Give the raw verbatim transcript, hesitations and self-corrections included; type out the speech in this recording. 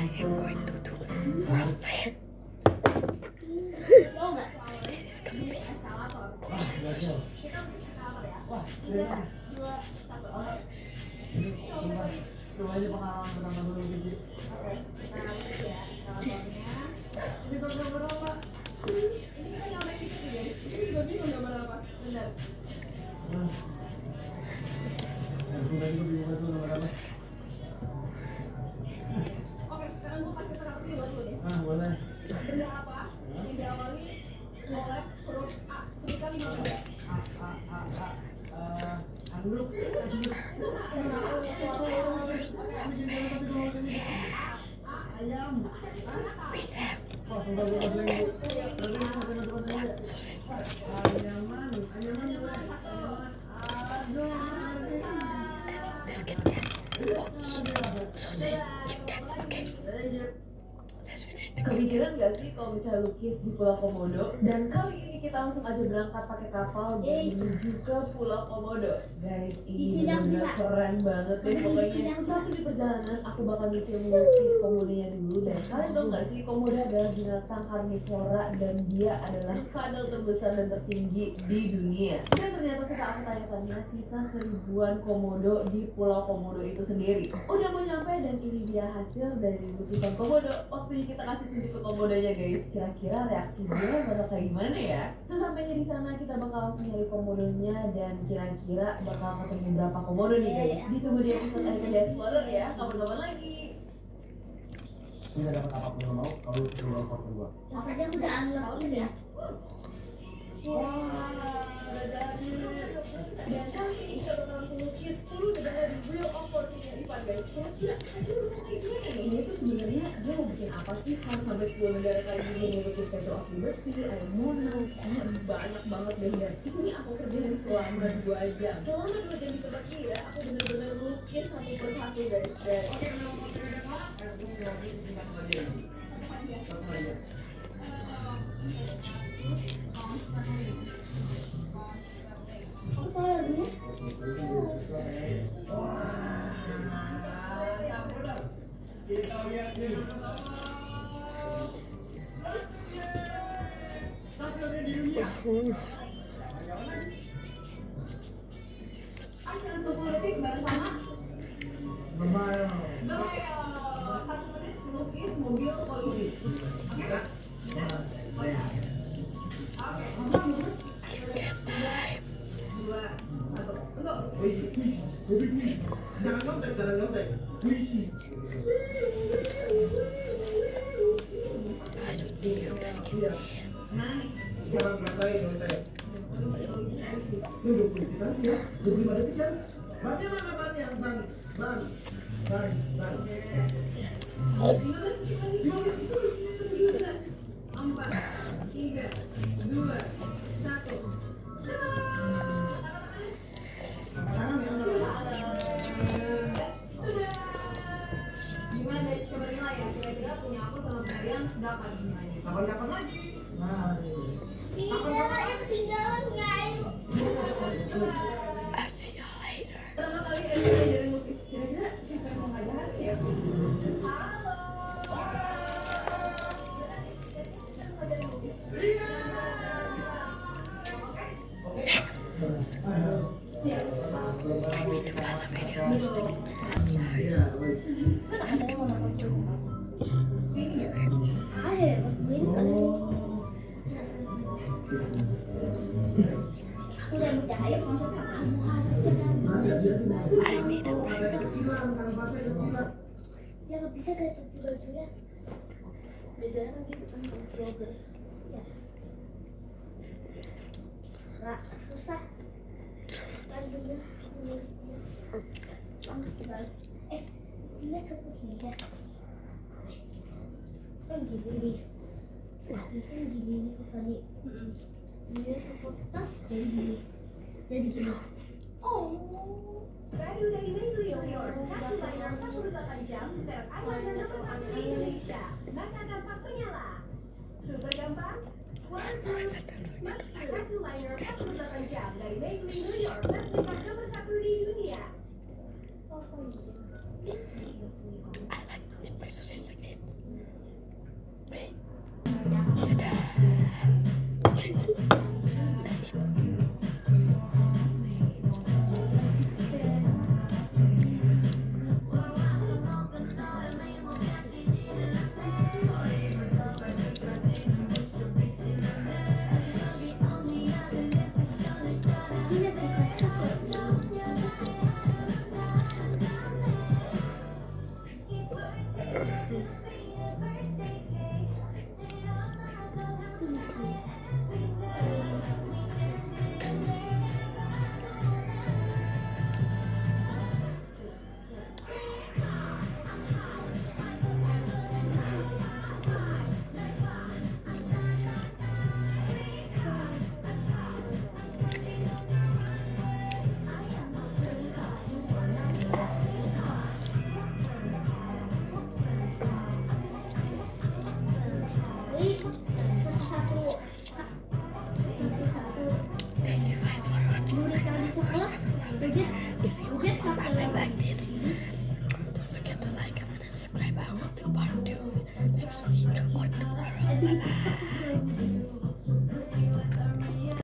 am going to do affair. So this is gonna be Oke, sekarang gue kasih terapi buat lu deh. Ah, boleh. Benda apa yang diawali oleh huruf A? Sebutkan lima benda. A, A, A, A. Eh, anduk. Ayam. we have Wah, sudah gue kasih lagi. sosis. Anyaman, anyaman. Aduh. This kit kat. Okay. Sosis, kit kat. Okay. Let's finish the Kepikiran gak sih kalau misalnya lukis di Pulau Komodo? Dan kali ini kita langsung aja berangkat pakai kapal dan menuju ke Pulau Komodo. Guys, ini benar-benar keren banget deh pokoknya. Satu di perjalanan aku bakal nyicil melukis komodonya dulu. Dan kalian tau gak sih komodo adalah binatang karnivora dan dia adalah kadal terbesar dan tertinggi di dunia. Dan ternyata setelah aku tanya-tanya sisa seribuan komodo di Pulau Komodo itu sendiri. Udah mau nyampe dan ini dia hasil dari lukisan komodo. Waktunya kita kasih tunjuk ke komodonya guys. Kira-kira reaksi dia bakal kayak gimana ya? Sesampainya di sana kita bakal langsung nyari komodonya dan kira-kira bakal ketemu berapa komodo nih guys. Ditunggu di episode Aika The Explorer ya. Kapan-kapan lagi. Tidak dapat apapun yang mau kalau lu keluar foto gua. Makanya aku udah unlock ini ya. Wah, udah jadi. Dan kali ini kita bakal langsung lukis sepuluh negara di Wheel of Fortune Ivan guys. Kira-kira aja udah kayak gimana nih? Ini tuh sebenarnya dia mau bikin apa sih? Harus sampai sepuluh negara kayak gini melukis Statue of Liberty, ada Monas, banyak banget deh ya. Ini aku kerjain selama dua jam. Selama dua jam di tempat ini ya, aku bener-bener lukis satu persatu guys. Dan Oke, kalau mau tidak mau, eh, gua mau lagi tinggal aja. Satu aja. Aku tahu lagunya. Kita lihat dulu. Ayo sepuluh detik bareng sama. Lumayan. satu menit melukis mobil polisi. Oke kak? Oke. Dua, satu. Untuk. Wih, wih, wih, wih. Jangan nyontek, jangan nyontek. Wih. I don't think you guys can hear. Jangan ngerasain nyontek. Lu dua puluh detik aja ya. dua puluh lima detik kan? Bannya mana bannya? Ban, ban, ban, ban. Empat, tiga, dua, satu. Tangan ya, Gimana guys? Coba nilai ya. Kira-kira punya aku sama kalian berapa nilainya? kapan-kapan lagi. Nah, Tidak, yang ketinggalan guys. I'll see you later. Pertama kali aku ngajarin lukis. Kira-kira siapa yang mau ngajarin ya? Halo. I need to pause the video. I'm just taking sorry. Ask him to hear him. Ada ya, laguin kan? Aku udah percaya maksudnya kamu harus ada. I made a private. Ya nggak bisa kayak tutup bajunya. Biasanya kan gitu kan kalau vlogger. Ya. Nggak susah. Bajunya. Eh, ini cukup ya. Kan gini nih. Ini kan gini nih kesannya. Ini cukup tas jadi gini. Jadi gini. Oh, radio dari Meglio York, satu layar empat puluh delapan jam, seret aman dan nomor satu di Indonesia. Maka gampang menyala. Super gampang. Waterproof, smart satu layar empat puluh delapan jam dari Meglio New York, sertifikat nomor satu di dunia. Oh, oh iya. I like to eat my sausage like that. Thank you guys for watching my first ever perfect. If you want more perfect like this, don't forget to like, comment, and subscribe. I will do part two next week or tomorrow. Bye bye.